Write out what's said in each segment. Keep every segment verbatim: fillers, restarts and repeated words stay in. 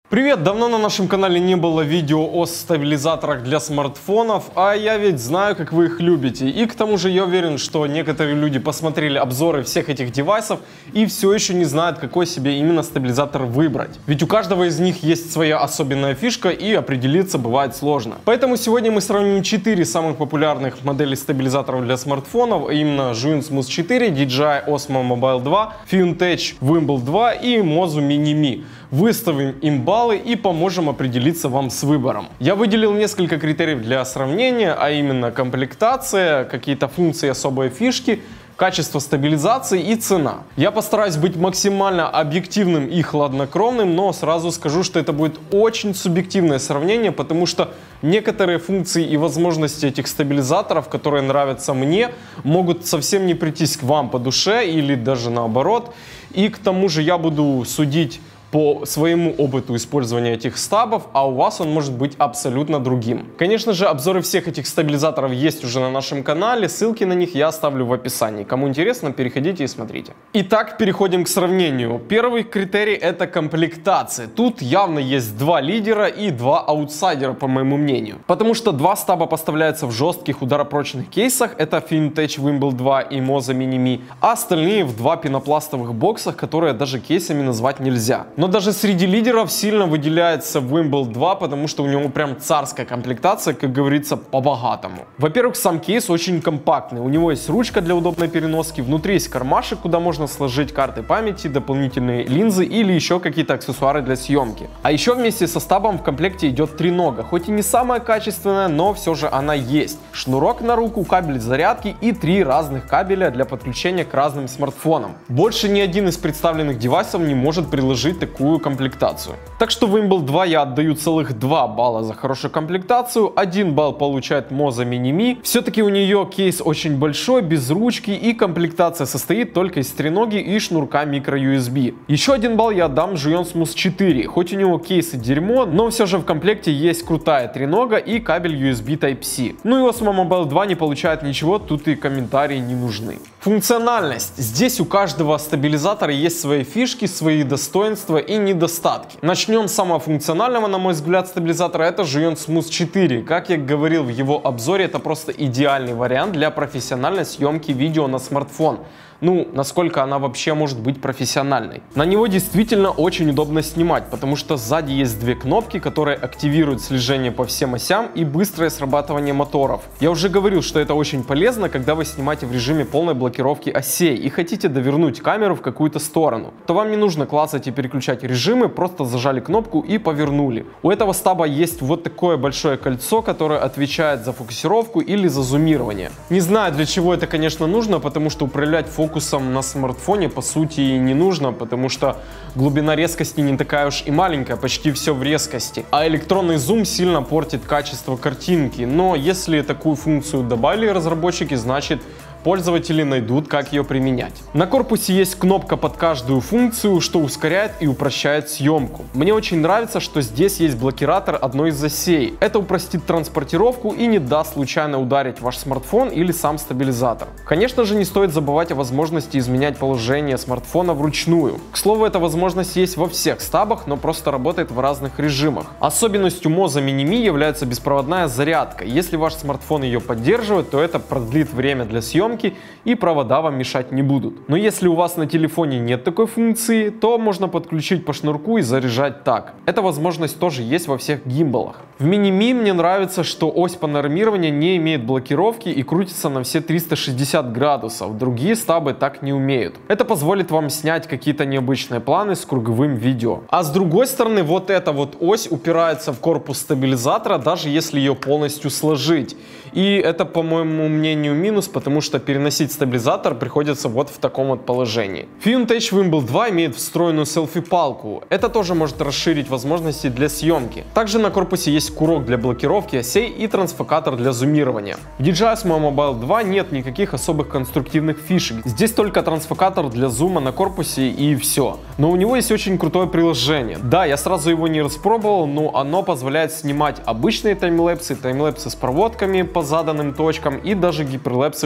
Привет! Давно на нашем канале не было видео о стабилизаторах для смартфонов, а я ведь знаю, как вы их любите. И к тому же я уверен, что некоторые люди посмотрели обзоры всех этих девайсов и все еще не знают, какой себе именно стабилизатор выбрать. Ведь у каждого из них есть своя особенная фишка и определиться бывает сложно. Поэтому сегодня мы сравним четыре самых популярных модели стабилизаторов для смартфонов, а именно Zhiyun Smooth четыре, ди джей ай Osmo Mobile два, Fiuntech Wimble два и Mozu Mini Mi. Выставим им баллы и поможем определиться вам с выбором. Я выделил несколько критериев для сравнения, а именно комплектация, какие-то функции, особые фишки, качество стабилизации и цена. Я постараюсь быть максимально объективным и хладнокровным, но сразу скажу, что это будет очень субъективное сравнение, потому что некоторые функции и возможности этих стабилизаторов, которые нравятся мне, могут совсем не прийтись к вам по душе или даже наоборот. И к тому же я буду судить по своему опыту использования этих стабов, а у вас он может быть абсолютно другим. Конечно же, обзоры всех этих стабилизаторов есть уже на нашем канале, ссылки на них я оставлю в описании. Кому интересно, переходите и смотрите. Итак, переходим к сравнению. Первый критерий — это комплектация. Тут явно есть два лидера и два аутсайдера, по моему мнению. Потому что два стаба поставляются в жестких ударопрочных кейсах, это Fiuntech Wimble два и Mozu Mini Mi, а остальные в два пенопластовых боксах, которые даже кейсами назвать нельзя. Но даже среди лидеров сильно выделяется Wimble два, потому что у него прям царская комплектация, как говорится, по-богатому. Во-первых, сам кейс очень компактный. У него есть ручка для удобной переноски, внутри есть кармашек, куда можно сложить карты памяти, дополнительные линзы или еще какие-то аксессуары для съемки. А еще вместе со стабом в комплекте идет тренога. Хоть и не самая качественная, но все же она есть. Шнурок на руку, кабель зарядки и три разных кабеля для подключения к разным смартфонам. Больше ни один из представленных девайсов не может приложить такую такую комплектацию. Так что Wimble два я отдаю целых два балла за хорошую комплектацию, один балл получает Mozu Mini Mi. Все-таки у нее кейс очень большой, без ручки, и комплектация состоит только из треноги и шнурка микро ю эс би. Еще один балл я отдам Zhiyun Smooth четыре. Хоть у него кейс и дерьмо, но все же в комплекте есть крутая тренога и кабель ю эс би Type-C. Ну и Osmo Mobile два не получает ничего, тут и комментарии не нужны. Функциональность. Здесь у каждого стабилизатора есть свои фишки, свои достоинства и недостатки. Начнем с самого функционального, на мой взгляд, стабилизатора. Это Zhiyun Smooth четыре. Как я говорил в его обзоре, это просто идеальный вариант для профессиональной съемки видео на смартфон. Ну, насколько она вообще может быть профессиональной. На него действительно очень удобно снимать, потому что сзади есть две кнопки, которые активируют слежение по всем осям и быстрое срабатывание моторов. Я уже говорил, что это очень полезно, когда вы снимаете в режиме полной блокировки осей и хотите довернуть камеру в какую-то сторону. То вам не нужно клацать и переключать режимы, просто зажали кнопку и повернули. У этого стаба есть вот такое большое кольцо, которое отвечает за фокусировку или за зумирование. Не знаю, для чего это, конечно, нужно, потому что управлять фокусом Фокусом на смартфоне по сути и не нужно, потому что глубина резкости не такая уж и маленькая, почти все в резкости. А электронный зум сильно портит качество картинки. Но если такую функцию добавили разработчики, значит пользователи найдут, как ее применять. На корпусе есть кнопка под каждую функцию, что ускоряет и упрощает съемку. Мне очень нравится, что здесь есть блокиратор одной из осей. Это упростит транспортировку и не даст случайно ударить ваш смартфон или сам стабилизатор. Конечно же, не стоит забывать о возможности изменять положение смартфона вручную. К слову, эта возможность есть во всех стабах, но просто работает в разных режимах. Особенностью Mozu Mini Mi является беспроводная зарядка. Если ваш смартфон ее поддерживает, то это продлит время для съемки и провода вам мешать не будут. Но если у вас на телефоне нет такой функции, то можно подключить по шнурку и заряжать так. Эта возможность тоже есть во всех гимбалах. В Mini Mi мне нравится, что ось панорамирования не имеет блокировки и крутится на все триста шестьдесят градусов. Другие стабы так не умеют. Это позволит вам снять какие-то необычные планы с круговым видео. А с другой стороны, вот эта вот ось упирается в корпус стабилизатора, даже если ее полностью сложить. И это, по моему мнению, минус, потому что переносить стабилизатор приходится вот в таком вот положении. Fiuntech Wimble два имеет встроенную селфи-палку. Это тоже может расширить возможности для съемки. Также на корпусе есть курок для блокировки осей и трансфокатор для зумирования. В ди джей ай Osmo Mobile два нет никаких особых конструктивных фишек. Здесь только трансфокатор для зума на корпусе и все. Но у него есть очень крутое приложение. Да, я сразу его не распробовал, но оно позволяет снимать обычные таймлэпсы, таймлэпсы с проводками по заданным точкам и даже гиперлэпсы в движении.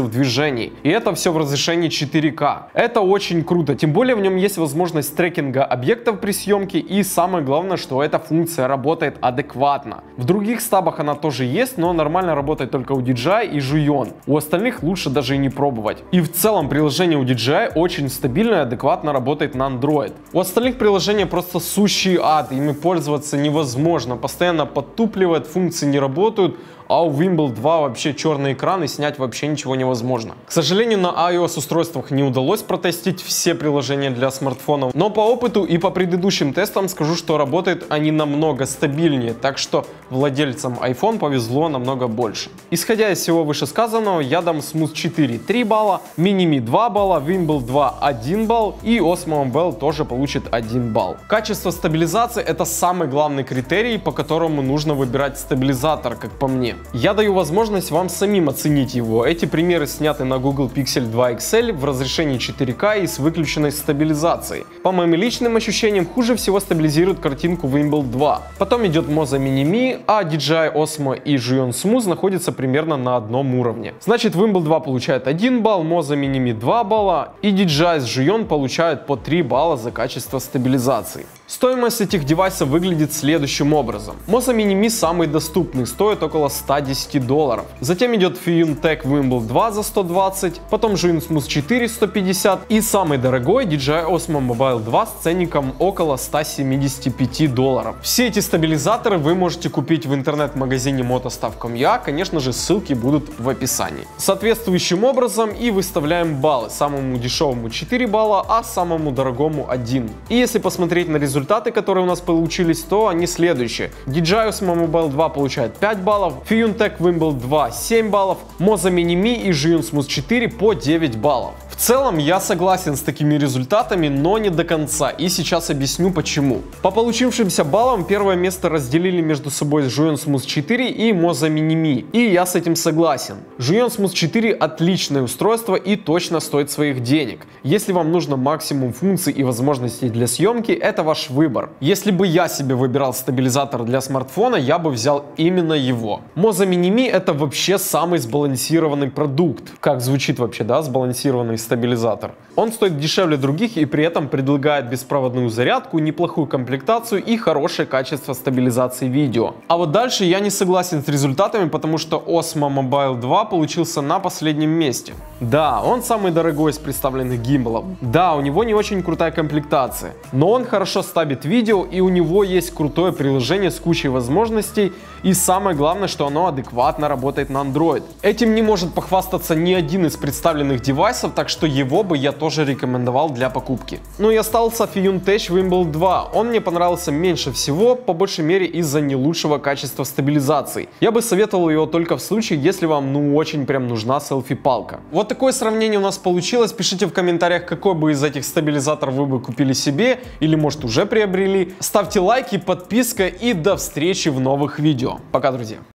приложений. И это все в разрешении четыре ка. Это очень круто, тем более в нем есть возможность трекинга объектов при съемке, и самое главное, что эта функция работает адекватно. В других стабах она тоже есть, но нормально работает только у ди джей ай и Жуйон. У остальных лучше даже и не пробовать. И в целом приложение у ди джей ай очень стабильно и адекватно работает на Android. У остальных приложений просто сущий ад, ими пользоваться невозможно, постоянно подтупливает, функции не работают. А у Wimble два вообще черный экран и снять вообще ничего невозможно. К сожалению, на iOS устройствах не удалось протестить все приложения для смартфонов, но по опыту и по предыдущим тестам скажу, что работают они намного стабильнее, так что владельцам iPhone повезло намного больше. Исходя из всего вышесказанного, я дам Smooth четыре три балла, Minimi два балла, Wimble два один балл и Osmo Mobile тоже получит один балл. Качество стабилизации — это самый главный критерий, по которому нужно выбирать стабилизатор, как по мне. Я даю возможность вам самим оценить его. Эти примеры сняты на Google Pixel два икс эль в разрешении четыре ка и с выключенной стабилизацией. По моим личным ощущениям, хуже всего стабилизирует картинку Wimble два. Потом идет Moza Minimi, а ди джей ай Osmo и Жуйон Smooth находятся примерно на одном уровне. Значит, Wimble два получает один балл, Moza Minimi два балла и ди джей ай с Жуйон получают по три балла за качество стабилизации. Стоимость этих девайсов выглядит следующим образом. Moza Minimi самый доступный, стоит около ста десяти долларов. Затем идет Fiuntech Wimble два за сто двадцать, потом Жуйон Smooth четыре сто пятьдесят и самый дорогой ди джей ай Osmo Mobile два с ценником около ста семидесяти пяти долларов. Все эти стабилизаторы вы можете купить в интернет-магазине motostuff точка ком точка ua, конечно же, ссылки будут в описании. Соответствующим образом и выставляем баллы. Самому дешевому четыре балла, а самому дорогому один. И если посмотреть на результаты, которые у нас получились, то они следующие. ди джей ай Osmo Mobile два получает пять баллов, Fiuntech Wimble два семь баллов, Moza Minimi и Жуйон Smooth четыре по девять баллов. В целом я согласен с такими результатами, но не до конца, и сейчас объясню почему. По получившимся баллам первое место разделили между собой Жуйон Smooth четыре и Moza Minimi, и я с этим согласен. Жуйон Smooth четыре отличное устройство и точно стоит своих денег. Если вам нужно максимум функций и возможностей для съемки, это ваш выбор. Если бы я себе выбирал стабилизатор для смартфона, я бы взял именно его. Moza Minimi — это вообще самый сбалансированный продукт. Как звучит вообще, да, сбалансированный стабилизатор. Он стоит дешевле других и при этом предлагает беспроводную зарядку, неплохую комплектацию и хорошее качество стабилизации видео. А вот дальше я не согласен с результатами, потому что Osmo Mobile два получился на последнем месте. Да, он самый дорогой из представленных гимбалов. Да, у него не очень крутая комплектация, но он хорошо стабит видео и у него есть крутое приложение с кучей возможностей, и самое главное, что оно адекватно работает на Android. Этим не может похвастаться ни один из представленных девайсов, так что его бы я тоже рекомендовал для покупки. Ну и остался Fiuntech Wimble два. Он мне понравился меньше всего, по большей мере из-за не лучшего качества стабилизации. Я бы советовал его только в случае, если вам ну очень прям нужна селфи-палка. Вот такое сравнение у нас получилось. Пишите в комментариях, какой бы из этих стабилизаторов вы бы купили себе или может уже приобрели. Ставьте лайки, подписка и до встречи в новых видео. Пока, друзья!